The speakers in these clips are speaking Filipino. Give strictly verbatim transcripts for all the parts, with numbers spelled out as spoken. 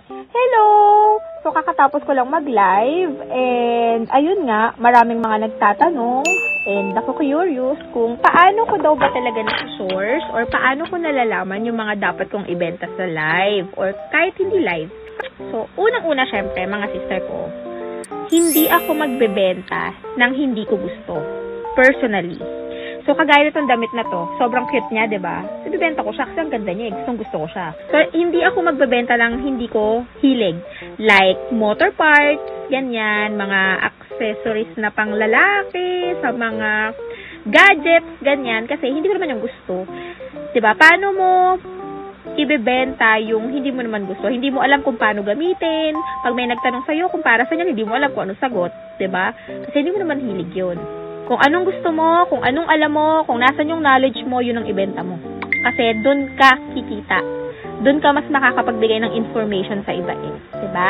Hello! So, kakatapos ko lang mag-live and ayun nga, maraming mga nagtatanong and ako curious kung paano ko daw ba talaga na-source or paano ko nalalaman yung mga dapat kong ibenta sa live or kahit hindi live. So, unang-una syempre, mga sister ko, hindi ako magbebenta ng hindi ko gusto. Personally. So, kagaya nitong damit na to, sobrang cute niya, diba? So, bibenta ko siya kasi ang ganda niya, eh. Gustong gusto ko siya. So, hindi ako magbebenta ng hindi ko hilig. Like, motor parts, ganyan, mga accessories na pang lalaki, sa mga gadgets, ganyan, kasi hindi ko naman yung gusto. Diba? Paano mo ibebenta yung hindi mo naman gusto? Hindi mo alam kung paano gamitin. Pag may nagtanong sa'yo kung para sa'yo, hindi mo alam kung anong sagot. Diba? Kasi hindi mo naman hilig yun. Kung anong gusto mo, kung anong alam mo, kung nasan yung knowledge mo, yun ang ibenta mo. Kasi dun ka kikita. Dun ka mas makakapagbigay ng information sa iba eh. Diba?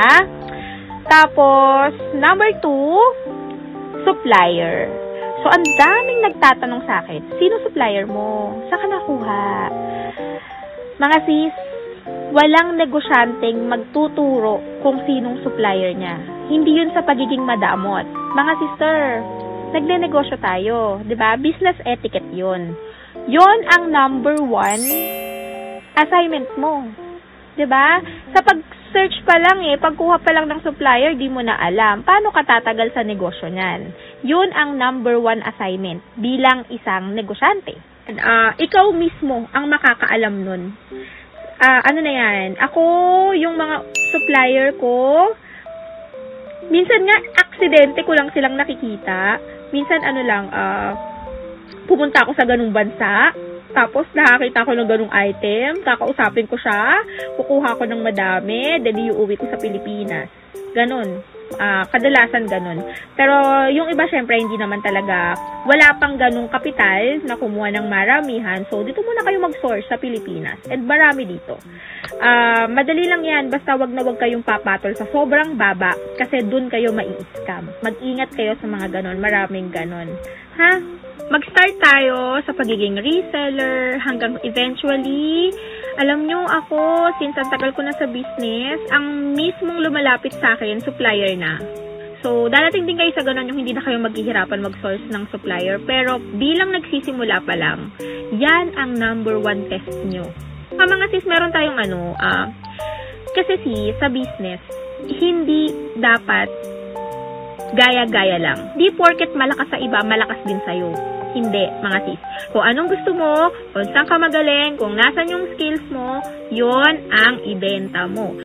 Tapos, number two, supplier. So, ang daming nagtatanong sa akin, sino supplier mo? Saan ka nakuha? Mga sis, walang negosyanteng magtuturo kung sinong supplier niya. Hindi yun sa pagiging madamot. Mga sister, nagle-negosyo tayo, 'di ba? Business etiquette 'yun. 'Yon ang number one assignment mo. 'Di ba? Sa pag-search pa lang eh, pagkuha pa lang ng supplier, di mo na alam paano ka tatagal sa negosyo niyan. 'Yun ang number one assignment bilang isang negosyante. Uh, ikaw mismo ang makakaalam nun. Uh, ano na 'yan? Ako, yung mga supplier ko, minsan nga aksidente ko lang silang nakikita. Minsan, ano lang, uh, pumunta ako sa ganung bansa, tapos nakakita ko ng ganung item, kakausapin ko siya, kukuha ko ng madami, then iuwi ko sa Pilipinas. Ganon. Uh, kadalasan ganon. Pero, yung iba, syempre, hindi naman talaga, wala pang ganung kapital na kumuha ng maramihan. So, dito muna kayo mag-source sa Pilipinas. And marami dito. Uh, madali lang yan, basta wag na wag kayong papatol sa sobrang baba kasi dun kayo mai-scam. Mag-ingat kayo sa mga ganon, maraming ganon. Ha? Mag-start tayo sa pagiging reseller hanggang eventually, alam nyo ako, since ang tagal ko na sa business, ang mismong lumalapit sa akin, supplier na. So, darating din kayo sa ganon yung hindi na kayo maghihirapan mag-source ng supplier. Pero, bilang nagsisimula pa lang, yan ang number one test nyo. Ah, mga sis, meron tayong ano, ah, kasi si, sa business, hindi dapat gaya-gaya lang. Di porket malakas sa iba, malakas din sa'yo. Hindi, mga sis. Kung anong gusto mo, kung saan ka magaling, kung nasan yung skills mo, yon ang ibenta mo.